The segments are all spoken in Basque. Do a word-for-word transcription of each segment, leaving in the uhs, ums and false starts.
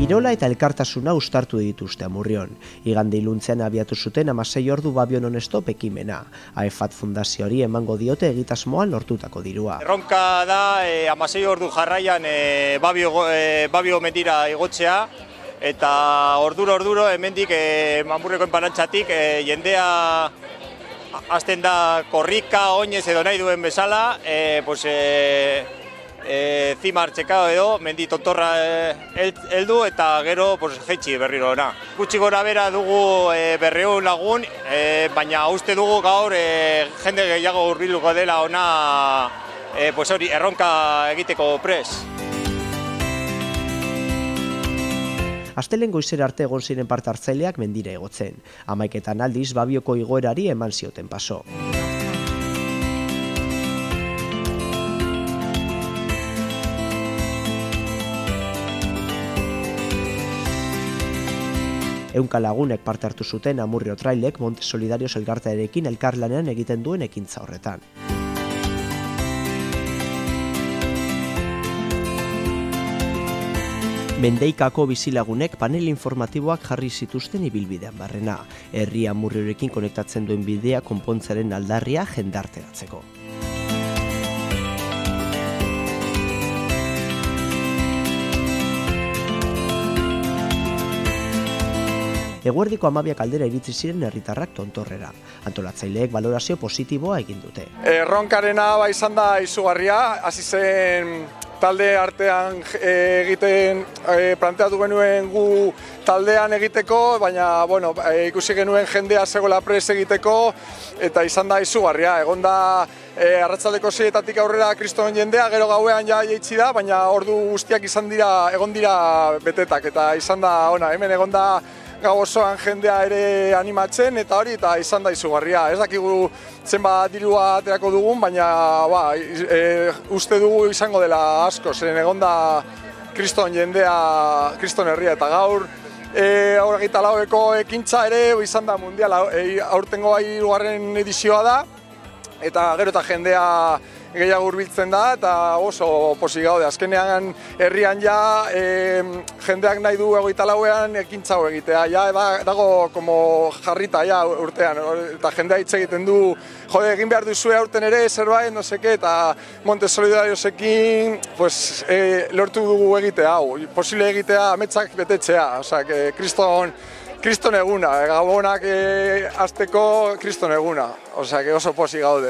Kirola eta elkartasuna uztartu dituzte Amurrion. Igande iluntzean abiatu zuten hamasei ordu Babio non-stop ekimena. AEFAT fundazioari emango diote egitasmoan lortutako dirua. Erronka da hamasei ordu jarraian e, Babio, e, Babio mendira igotzea, eta orduro-orduro hemendik e, Amurreko enparantzatik e, jendea hasten da korrika, oinez edo nahi duen bezala, e, pues, e, e, zima hartzeka edo, mendi tontorra heldu e, eta gero pues, jeitsi berriro ona. Gutxi gora bera dugu e, berreun lagun, e, baina uste dugu gaur e, jende gehiago hurbiluko dela ona e, pues, hori, erronka egiteko pres. Astelehen goizera arte egon ziren parte hartzaileak mendira igotzen. Hamaiketan aldiz Babioko igoerari eman zioten paso. Ehunka lagunek parte hartu zuten Amurrio Trailek Monte Solidarios elkartearekin elkarlanean egiten duen ekintza horretan. Mendeikako bizilagunek panel informatiboak jarri zituzten ibilbidean barrena. Herri Amurriorekin konektatzen duen bidea konpontzaren aldarria jendarteratzeko. Eguerdiko hamabiak aldera iritsi ziren herritarrak tontorrera. Antolatzaileek balorazio positiboa egin dute. Erronkarena ba izan da izugarria, hasi zen talde artean egiten planteatu genuen gu taldean egiteko, baina bueno, ikusi genuen jendea zegoela prest egiteko eta izan da izugarria. Egon da arratsaldeko seietatik aurrera kriston jendea, gero gauean ja jaitsi da, baina ordu guztiak izan dira, egon dira betetak eta izan da ona, hemen egon da gau osoan jendea ere animatzen eta hori eta izan da izugarria. Ez dakigu zenbat dirua aterako dugun, baina ba, e, uste dugu izango dela asko, zen egon da kriston jendea, kriston herria eta gaur e, hogeita laueko ekintza ere izan da mundiala, e, aurtengo hirugarren edizioa da eta gero eta jendea gehiago hurbiltzen da eta oso pozik gaude. Azkenean herrian ja e, jendeak nahi du hogeita lauean ekintza hau egitea. Ja dago como jarrita ja urtean eta jendea hitz egiten du jode egin behar duzue aurten ere zerbait, no seke, eta Monte Solidariosekin pues, e, lortu dugu egitea hau. Posible egitea ametsak betetzea. Osea, que kriston Kriston eguna, gabonak e, azteko kriston eguna. Osea, que oso pozik gaude.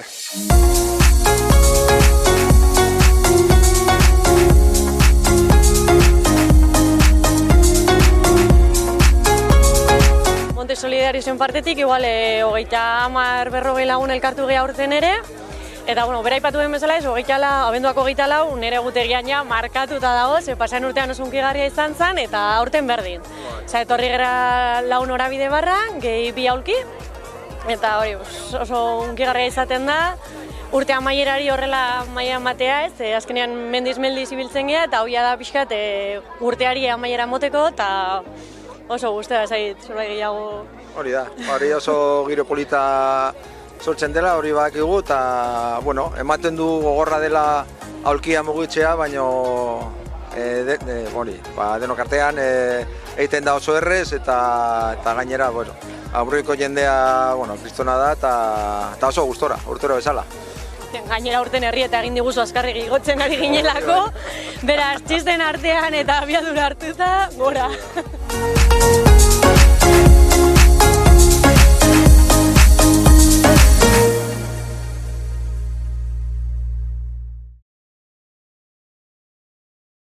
Monte Solidarioen partetik, igual, e, hogeita hamar berrogei lagun elkartu geha aurten ere. Eta, bueno, bera aipatu den bezala ez, abenduak hogeita lau, nire egutegian ja markatuta dago, ze pasan urtean oso hunkigarria izan zen, eta aurten berdin. Osa, etorri gara laun horabide barra, gehi bi aulki, eta hori oso hunkigarria izaten da. Urte amaierari horrela amaia matea ez, e, azkenean mendiz meldiz ibiltzen geha, eta hoia da pixkat e, urteari amaiera moteko, eta oso guztia zait, zerbait gehiago. Hori da, hori oso giro polita sortzen dela, hori bakigu, eta bueno, ematen du gogorra dela aulkia mugitzea, baina e, de, de, bori, ba, denok artean e, egiten da oso errez, eta, eta gainera, bueno, Amurriko jendea, bueno, kristona da, eta, eta oso gustora, urtero bezala. Gainera urten herri eta egin diguzu azkarrik igotzen ari ginelako, beraz, txisten artean eta abiadura hartuta, gora.